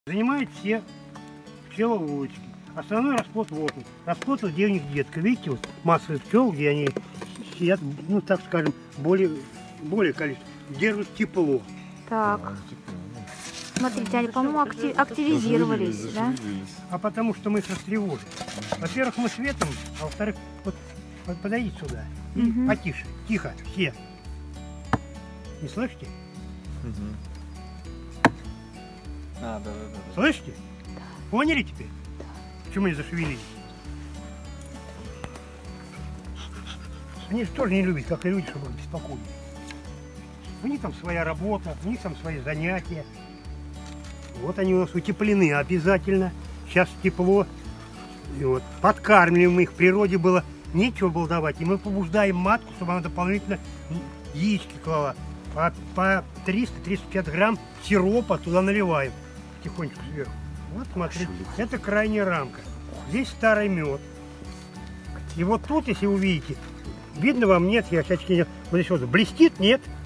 Занимает все пчеловодчики. Основной расплод вот он. Расплод, где у них детка. Видите, вот масса пчел, где они сидят, ну так скажем, более количество. Держат тепло. Так. Смотрите, они, по-моему, активизировались, да? А потому что мы их растревожим. Во-первых, мы светом, а во-вторых, вот подойдите сюда. И потише, тихо, все. Не слышите? Да. Слышите? Поняли теперь? Почему они зашевелились? Они же тоже не любят, как и люди, чтобы беспокоили. У них там своя работа, у них там свои занятия. Вот они у нас утеплены обязательно. Сейчас тепло. И вот. Подкармливаем их. В природе было нечего было давать. И мы побуждаем матку, чтобы она дополнительно яички клала. По 300-350 грамм сиропа туда наливаем. Тихонечко сверху. Вот смотрите. Это крайняя рамка. Здесь старый мед. И вот тут, если увидите, видно вам, нет, я сейчас вот здесь вот блестит, нет.